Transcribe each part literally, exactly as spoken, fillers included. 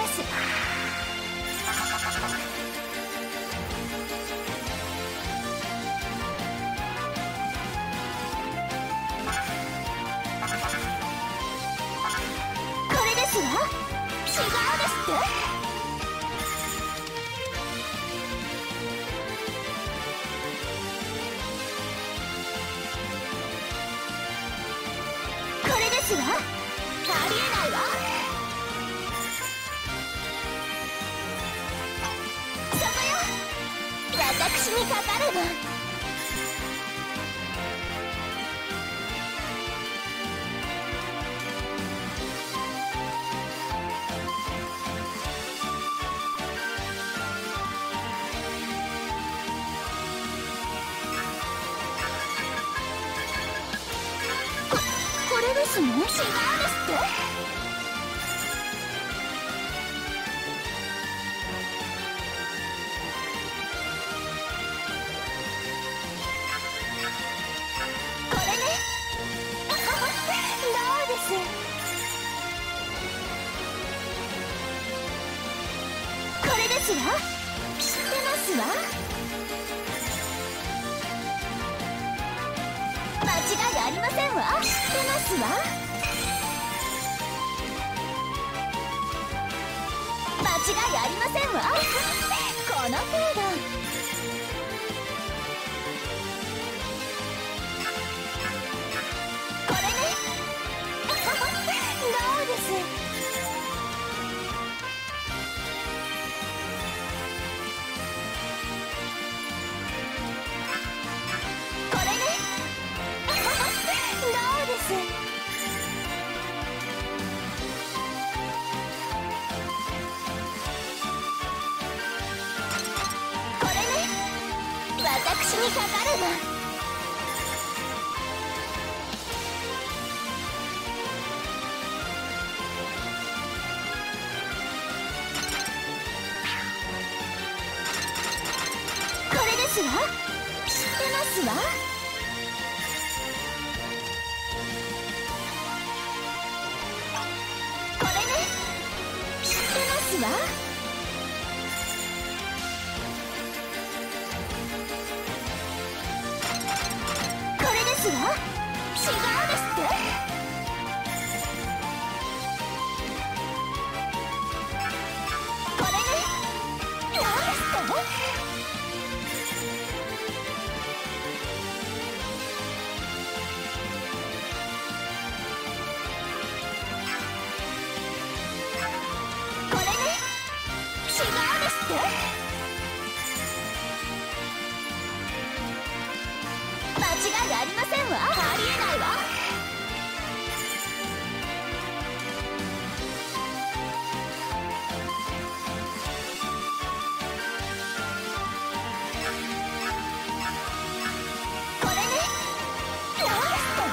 ます。これですわ。違うですって。ありえないわ。そこよ、私にかかれば。ここれですね。違うんですって。これですわ。知ってますわ。間違いありませんわ。知ってますわ。間違いありませんわ。この程度。これね。どうです。私にかかれば。これですわ。知ってますわ。これね。知ってますわ。違うんですって。これね。なんですって。これね。違うんですって。間違いありませんわ。ありえないわ。これね。なんですって。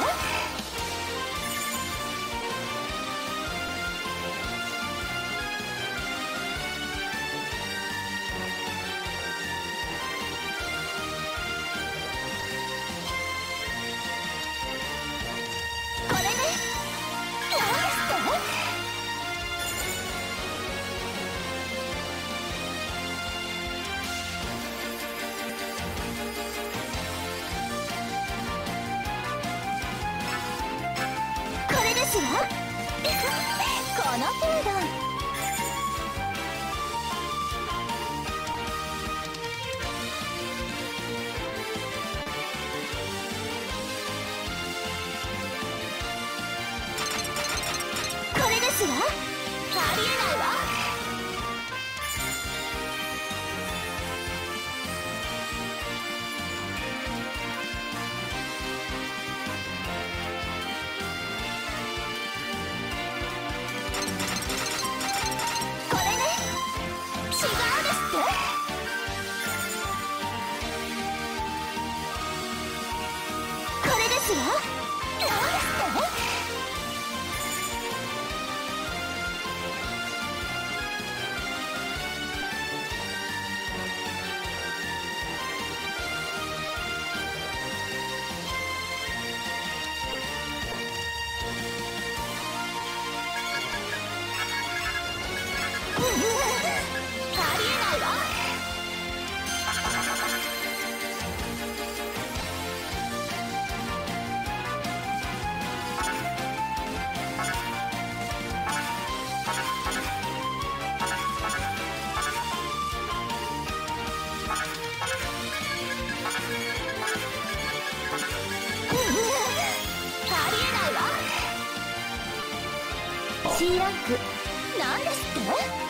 ですわ。この程度。これですわ。ありえないわ。 C ランクなんですって？